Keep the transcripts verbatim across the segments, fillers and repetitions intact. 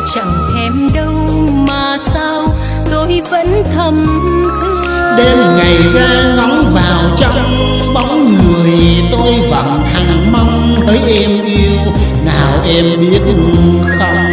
chẳng thèm đâu mà sao tôi vẫn thầm thương. Đêm ngày ra ngóng vào trong bóng người tôi vẫn hằng mong hỡi em yêu, nào em biết không?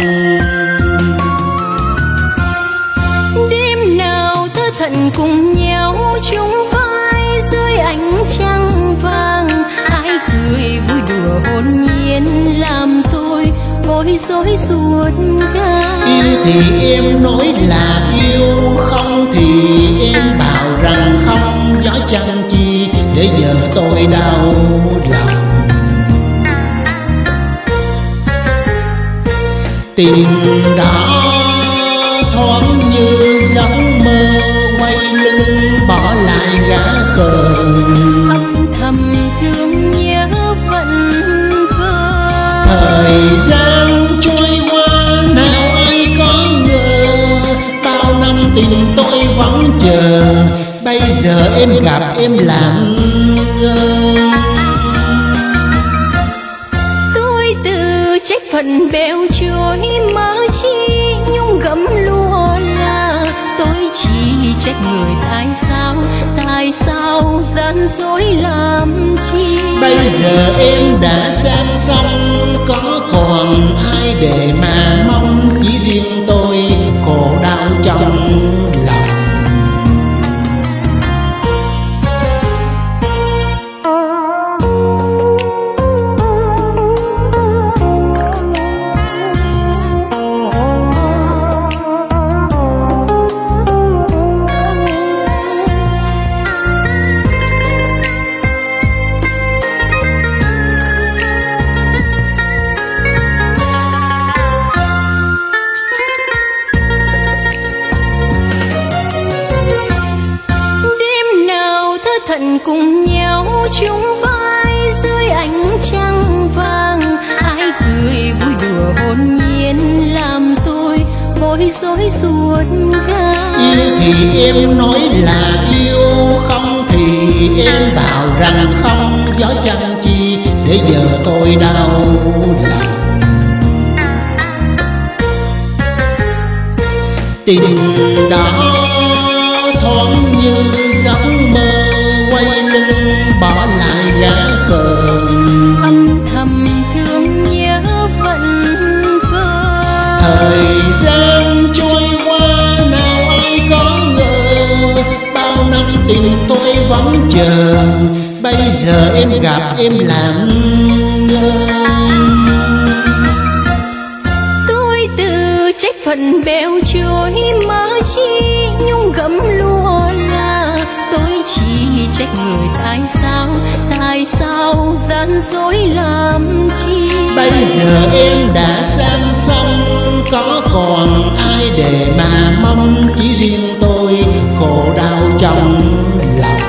Đêm nào thơ thận cùng nhau chung vai dưới ánh trăng vàng, ai cười vui đùa hồn nhiên làm tôi bối rối suốt ca. Yêu thì em nói là yêu, không thì em bảo rằng không, gió chăng chi để giờ tôi đau lòng. Tình đó thoáng như giấc mơ, quay lưng bỏ lại gã khờ, âm thầm thương nhớ vẫn vơ. Thời gian trôi qua nào ai có ngờ, bao năm tình tôi vẫn chờ, bây giờ em gặp em làm ngơ. Tôi tự trách phận bèo trôi mơ chi nhung gấm lúa là, tôi chỉ trách người tại sao, tại sao gian dối làm chi. Bây giờ em đã sang xong, có còn ai để mà mong, chỉ riêng tôi khổ đau trong lòng. Thận cùng nhau chung vai dưới ánh trăng vàng, ai cười vui đùa hồn nhiên làm tôi bối rối suốt ca. Yêu thì em nói là yêu, không thì em bảo rằng không, gió chăng chi để giờ tôi đau lòng. Tình đó thoáng như giấc mơ, quay lưng bỏ lại gã khờ, âm thầm thương nhớ vẫn vơ. Thời gian trôi qua nào ai có ngờ, bao năm tình tôi vẫn chờ, bây giờ em gặp em làm ngơ. Tôi tự trách phận bèo trôi mơ chi nhung gấm lúa là, tôi chỉ trách người tại sao, tại sao gian dối làm chi. Bây giờ em đã sang xong, có còn ai để mà mong, chỉ riêng tôi khổ đau trong lòng.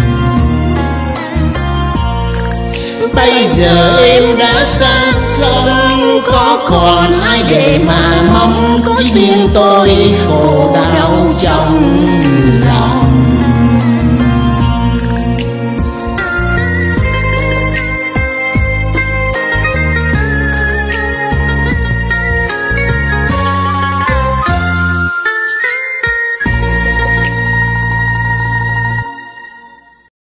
Bây giờ em đã sang xong, có còn ai để mà mong, chỉ riêng tôi khổ đau trong